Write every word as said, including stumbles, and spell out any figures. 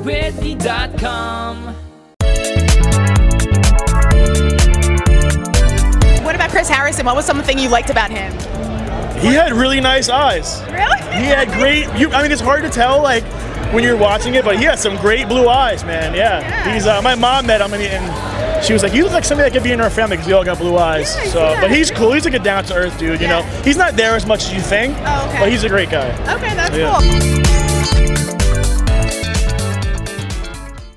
Whitney dot com. What about Chris Harrison? What was something you liked about him? He had really nice eyes. Really? He had great, you, I mean, it's hard to tell, like, when you're watching it, but he has some great blue eyes, man. Yeah. Yeah. He's. Uh, my mom met him, and, he, and she was like, "You look like somebody that could be in our family because we all got blue eyes." Yeah, so, yeah. but he's cool. He's like a down to earth dude. You Yeah. know, he's not there as much as you think, Oh, okay. but he's a great guy. Okay, that's Yeah. cool.